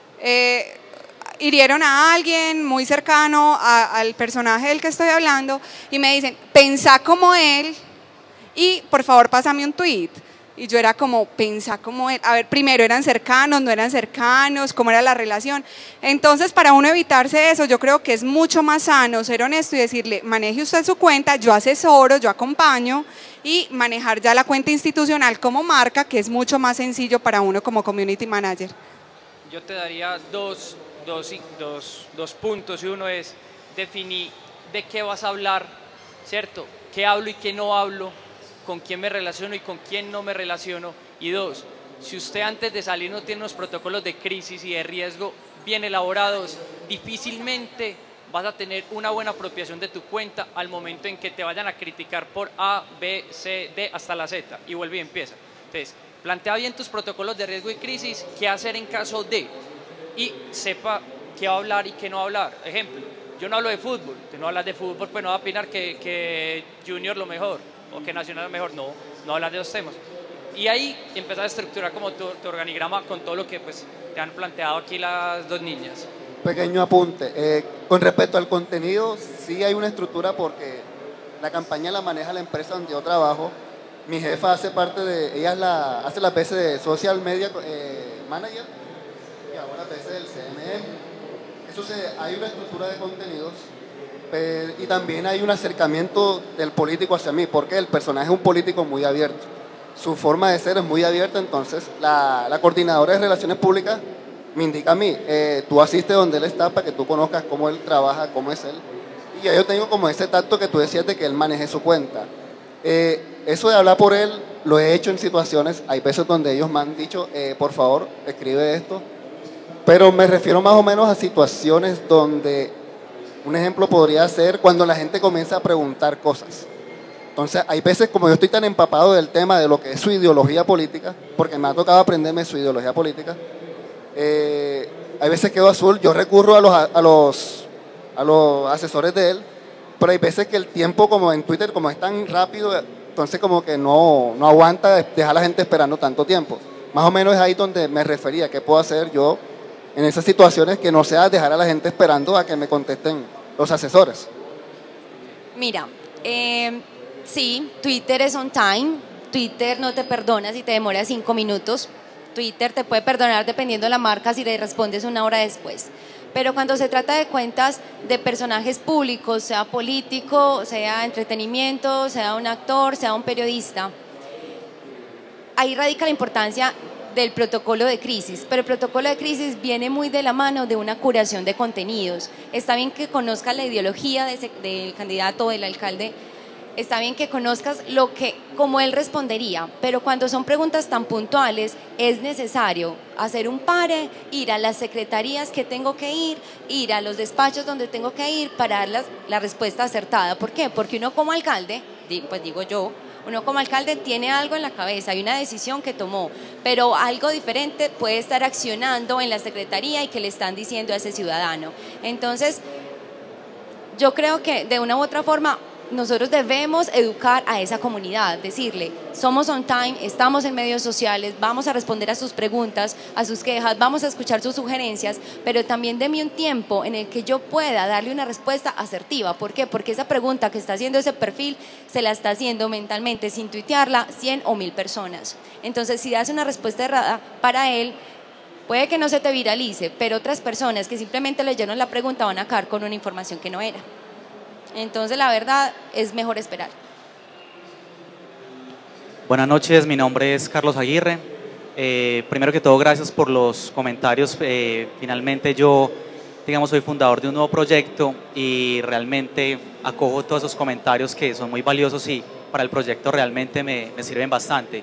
hirieron a alguien muy cercano al personaje del que estoy hablando y me dicen, pensá como él y por favor pásame un tweet. Y yo era como, pensá como él. A ver, primero, ¿eran cercanos, no eran cercanos? ¿Cómo era la relación? Entonces, para uno evitarse eso, yo creo que es mucho más sano ser honesto y decirle, maneje usted su cuenta, yo asesoro, yo acompaño y manejar ya la cuenta institucional como marca, que es mucho más sencillo para uno como community manager. Yo te daría dos puntos y uno es definir de qué vas a hablar, ¿cierto? ¿Qué hablo y qué no hablo? ¿Con quién me relaciono y con quién no me relaciono? Y 2, si usted antes de salir no tiene unos protocolos de crisis y de riesgo bien elaborados, difícilmente vas a tener una buena apropiación de tu cuenta al momento en que te vayan a criticar por A, B, C, D hasta la Z y vuelve y empieza. Entonces, plantea bien tus protocolos de riesgo y crisis, qué hacer en caso de, y sepa qué va a hablar y qué no va a hablar. Ejemplo, yo no hablo de fútbol, tú no hablas de fútbol, pues no va a opinar que Junior lo mejor o que Nacional lo mejor, no hablas de los temas. Y ahí empezar a estructurar como tu organigrama con todo lo que pues, te han planteado aquí las dos niñas. Pequeño apunte, con respecto al contenido, sí hay una estructura porque la campaña la maneja la empresa donde yo trabajo. Mi jefa hace parte de, ella hace la PC de Social Media Manager y ahora la PC del CMM. Eso hay una estructura de contenidos y también hay un acercamiento del político hacia mí, porque el personaje es un político muy abierto. Su forma de ser es muy abierta, entonces la coordinadora de Relaciones Públicas me indica a mí, tú asistes donde él está para que tú conozcas cómo él trabaja, cómo es él. Y ya yo tengo como ese tacto que tú decías de que él maneje su cuenta. Eso de hablar por él lo he hecho en situaciones, hay veces donde ellos me han dicho, por favor, escribe esto. Pero me refiero más o menos a situaciones donde, un ejemplo podría ser cuando la gente comienza a preguntar cosas. Entonces, hay veces como yo estoy tan empapado del tema de lo que es su ideología política, porque me ha tocado aprenderme su ideología política, hay veces quedo azul, yo recurro a los asesores de él, pero hay veces que el tiempo como en Twitter, como es tan rápido, entonces como que no aguanta dejar a la gente esperando tanto tiempo. Más o menos es ahí donde me refería, qué puedo hacer yo en esas situaciones que no sea dejar a la gente esperando a que me contesten los asesores. Mira, sí, Twitter es on time, Twitter no te perdona si te demora 5 minutos, Twitter te puede perdonar dependiendo de la marca si le respondes 1 hora después. Pero cuando se trata de cuentas de personajes públicos, sea político, sea entretenimiento, sea un actor, sea un periodista, ahí radica la importancia del protocolo de crisis, pero el protocolo de crisis viene muy de la mano de una curación de contenidos. Está bien que conozcas la ideología del candidato o del alcalde, está bien que conozcas cómo él respondería, pero cuando son preguntas tan puntuales es necesario hacer un pare, ir a las secretarías que tengo que ir a los despachos donde tengo que ir para dar la respuesta acertada. ¿Por qué? Porque uno como alcalde, pues digo yo, uno como alcalde tiene algo en la cabeza, hay una decisión que tomó, pero algo diferente puede estar accionando en la secretaría y que le están diciendo a ese ciudadano. Entonces, yo creo que de una u otra forma nosotros debemos educar a esa comunidad, decirle, somos on time, estamos en medios sociales, vamos a responder a sus preguntas, a sus quejas, vamos a escuchar sus sugerencias, pero también deme un tiempo en el que yo pueda darle una respuesta asertiva. ¿Por qué? Porque esa pregunta que está haciendo ese perfil se la está haciendo mentalmente, sin tuitearla, 100 o 1000 personas. Entonces, si das una respuesta errada para él, puede que no se te viralice, pero otras personas que simplemente leyeron la pregunta van a caer con una información que no era. Entonces, la verdad, es mejor esperar. Buenas noches, mi nombre es Carlos Aguirre. Primero que todo, gracias por los comentarios. Finalmente yo, digamos, soy fundador de un nuevo proyecto y realmente acojo todos esos comentarios que son muy valiosos y para el proyecto realmente me sirven bastante.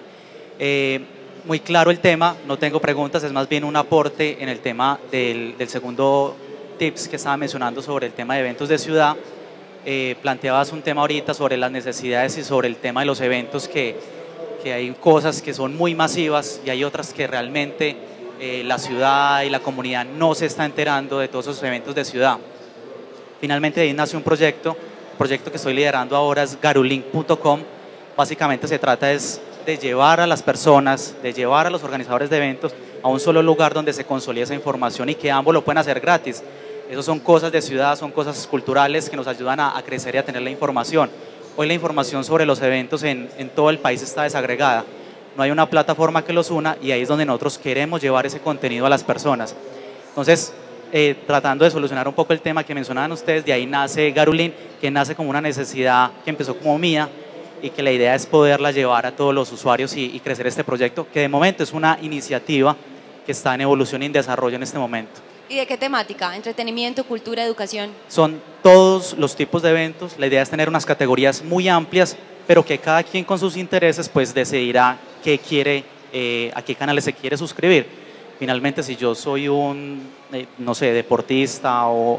Muy claro el tema, no tengo preguntas, es más bien un aporte en el tema del segundo tips que estaba mencionando sobre el tema de eventos de ciudad. Planteabas un tema ahorita sobre las necesidades y sobre el tema de los eventos, que hay cosas que son muy masivas y hay otras que realmente la ciudad y la comunidad no se está enterando de todos esos eventos de ciudad. Finalmente ahí nace un proyecto que estoy liderando ahora, es garulink.com. Básicamente se trata de llevar a las personas, de llevar a los organizadores de eventos a un solo lugar donde se consolide esa información y que ambos lo pueden hacer gratis. Esas son cosas de ciudad, son cosas culturales que nos ayudan a crecer y a tener la información. Hoy la información sobre los eventos en todo el país está desagregada. No hay una plataforma que los una y ahí es donde nosotros queremos llevar ese contenido a las personas. Entonces, tratando de solucionar un poco el tema que mencionaban ustedes, de ahí nace Garulink, que nace como una necesidad que empezó como mía y que la idea es poderla llevar a todos los usuarios y crecer este proyecto, que de momento es una iniciativa que está en evolución y en desarrollo en este momento. ¿Y de qué temática? ¿Entretenimiento, cultura, educación? Son todos los tipos de eventos. La idea es tener unas categorías muy amplias, pero que cada quien con sus intereses pues decidirá qué quiere, a qué canales se quiere suscribir. Finalmente, si yo soy un, no sé, deportista o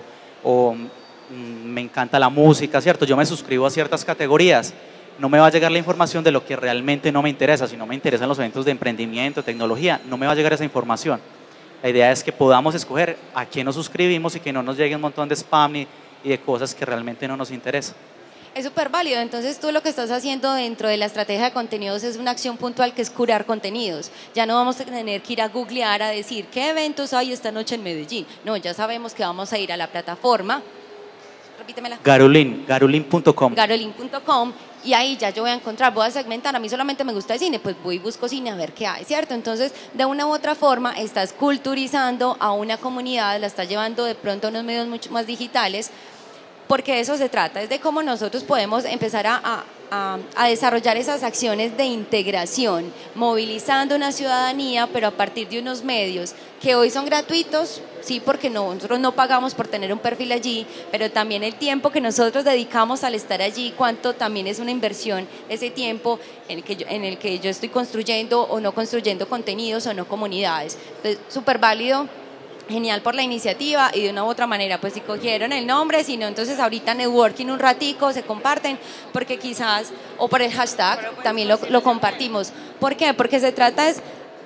me encanta la música, ¿cierto? Yo me suscribo a ciertas categorías. No me va a llegar la información de lo que realmente no me interesa. Si no me interesan los eventos de emprendimiento, tecnología, no me va a llegar esa información. La idea es que podamos escoger a quién nos suscribimos y que no nos llegue un montón de spam y de cosas que realmente no nos interesan. Es súper válido. Entonces tú lo que estás haciendo dentro de la estrategia de contenidos es una acción puntual que es curar contenidos. Ya no vamos a tener que ir a googlear a decir qué eventos hay esta noche en Medellín. No, ya sabemos que vamos a ir a la plataforma. Repítemela. Garulink.com. Garulink.com y ahí ya yo voy a encontrar, voy a segmentar, a mí solamente me gusta el cine, pues voy y busco cine a ver qué hay, ¿cierto? Entonces, de una u otra forma, estás culturizando a una comunidad, la estás llevando de pronto a unos medios mucho más digitales, porque de eso se trata, es de cómo nosotros podemos empezar a desarrollar esas acciones de integración, movilizando una ciudadanía, pero a partir de unos medios que hoy son gratuitos, sí, porque nosotros no pagamos por tener un perfil allí, pero también el tiempo que nosotros dedicamos al estar allí, cuánto también es una inversión, ese tiempo en el que yo estoy construyendo o no construyendo contenidos o no comunidades. Entonces, súper válido. Genial por la iniciativa y de una u otra manera, pues si cogieron el nombre, si no, entonces ahorita networking un ratico, se comparten, porque quizás, o por el hashtag, también lo compartimos. ¿Por qué? Porque se trata es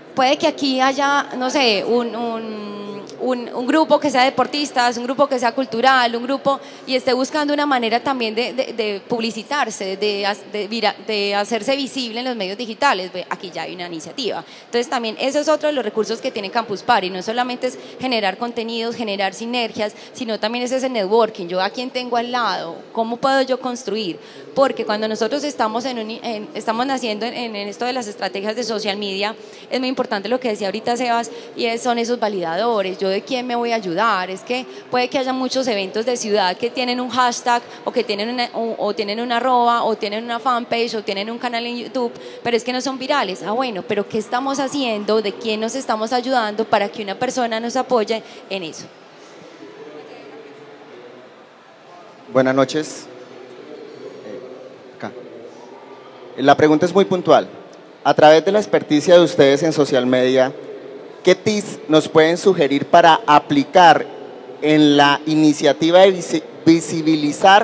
puede que aquí haya, no sé, un grupo que sea deportistas, un grupo que sea cultural, un grupo y esté buscando una manera también de publicitarse, de hacerse visible en los medios digitales. Aquí ya hay una iniciativa. Entonces también eso es otro de los recursos que tiene Campus Party. No solamente es generar contenidos, generar sinergias, sino también es ese networking. Yo a quién tengo al lado, cómo puedo yo construir. Porque cuando nosotros estamos naciendo en esto de las estrategias de social media, es muy importante lo que decía ahorita Sebas, y son esos validadores. Yo de quién me voy a ayudar. Es que puede que haya muchos eventos de ciudad que tienen un hashtag o que tienen una arroba o tienen una fanpage o tienen un canal en YouTube, pero es que no son virales. Bueno, pero ¿qué estamos haciendo? ¿De quién nos estamos ayudando para que una persona nos apoye en eso? Buenas noches. Acá. La pregunta es muy puntual. A través de la experticia de ustedes en social media, ¿qué tips nos pueden sugerir para aplicar en la iniciativa de visibilizar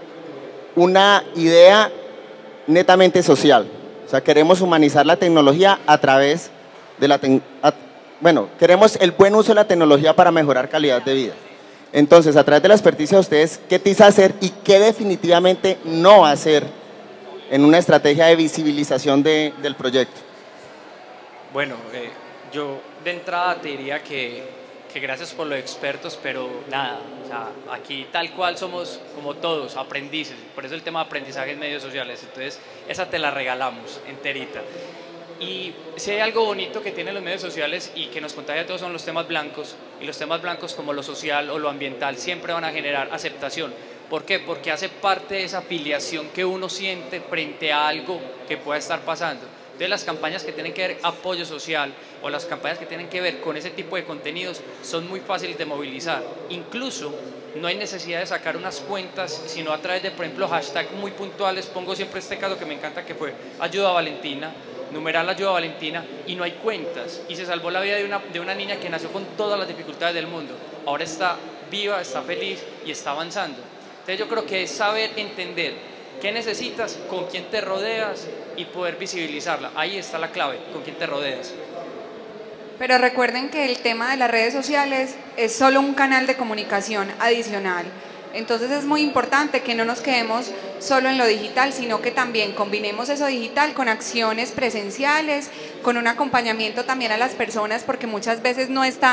una idea netamente social? O sea, queremos humanizar la tecnología a través de queremos el buen uso de la tecnología para mejorar calidad de vida. Entonces, a través de la experticia de ustedes, ¿qué tips hacer y qué definitivamente no hacer en una estrategia de visibilización del proyecto? Bueno, yo de entrada te diría que gracias por los expertos, pero nada, o sea, aquí tal cual somos como todos, aprendices, por eso el tema de aprendizaje en medios sociales, entonces esa te la regalamos enterita. Y si hay algo bonito que tienen los medios sociales y que nos contagia a todos son los temas blancos, y los temas blancos como lo social o lo ambiental siempre van a generar aceptación. ¿Por qué? Porque hace parte de esa afiliación que uno siente frente a algo que pueda estar pasando. Entonces las campañas que tienen que ver apoyo social o las campañas que tienen que ver con ese tipo de contenidos son muy fáciles de movilizar. Incluso no hay necesidad de sacar unas cuentas, sino a través de, por ejemplo, hashtags muy puntuales. Pongo siempre este caso que me encanta, que fue Ayuda a Valentina, numeral Ayuda a Valentina, y no hay cuentas. Y se salvó la vida de una niña que nació con todas las dificultades del mundo. Ahora está viva, está feliz y está avanzando. Entonces yo creo que es saber entender qué necesitas, con quién te rodeas y poder visibilizarla. Ahí está la clave, con quién te rodeas. Pero recuerden que el tema de las redes sociales es solo un canal de comunicación adicional. Entonces es muy importante que no nos quedemos solo en lo digital, sino que también combinemos eso digital con acciones presenciales, con un acompañamiento también a las personas, porque muchas veces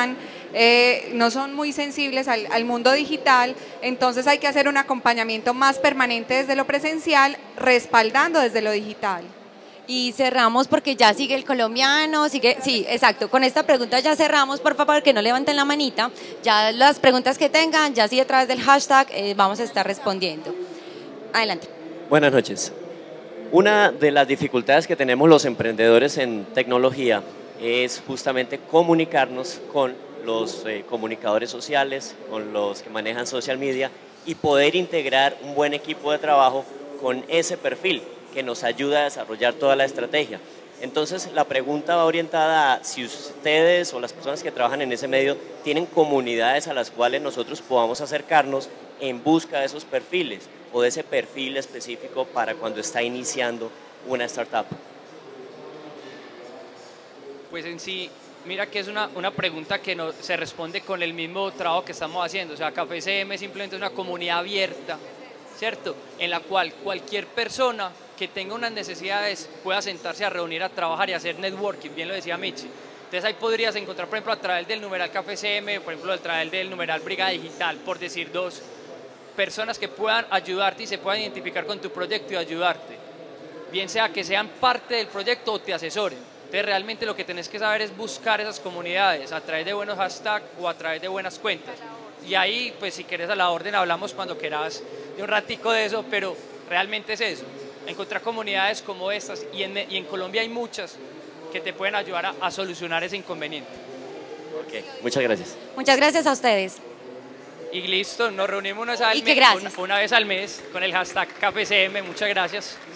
no son muy sensibles al mundo digital. Entonces hay que hacer un acompañamiento más permanente desde lo presencial, respaldando desde lo digital. Y cerramos porque ya sigue el colombiano, sí, exacto, con esta pregunta ya cerramos, por favor que no levanten la manita, ya las preguntas que tengan, ya sí a través del hashtag vamos a estar respondiendo. Adelante. Buenas noches. Una de las dificultades que tenemos los emprendedores en tecnología es justamente comunicarnos con los comunicadores sociales, con los que manejan social media y poder integrar un buen equipo de trabajo con ese perfil que nos ayuda a desarrollar toda la estrategia. Entonces la pregunta va orientada a si ustedes o las personas que trabajan en ese medio tienen comunidades a las cuales nosotros podamos acercarnos en busca de esos perfiles o de ese perfil específico para cuando está iniciando una startup. Pues en sí, mira que es una pregunta que no, se responde con el mismo trabajo que estamos haciendo. O sea, Café CM simplemente es una comunidad abierta, ¿cierto? En la cual cualquier persona que tenga unas necesidades pueda sentarse a reunir, a trabajar y a hacer networking, bien lo decía Michi. Entonces ahí podrías encontrar, por ejemplo, a través del numeral Café CM, por ejemplo, a través del numeral Brigada Digital, por decir dos, personas que puedan ayudarte y se puedan identificar con tu proyecto y ayudarte. Bien sea que sean parte del proyecto o te asesoren. Entonces realmente lo que tenés que saber es buscar esas comunidades a través de buenos hashtags o a través de buenas cuentas. Y ahí, pues si querés a la orden, hablamos cuando quieras de un ratico de eso, pero realmente es eso. Encontrar comunidades como estas, y en Colombia hay muchas que te pueden ayudar a solucionar ese inconveniente. Ok, muchas gracias. Muchas gracias a ustedes. Y listo, nos reunimos una vez al mes con el hashtag CafeCM. Muchas gracias.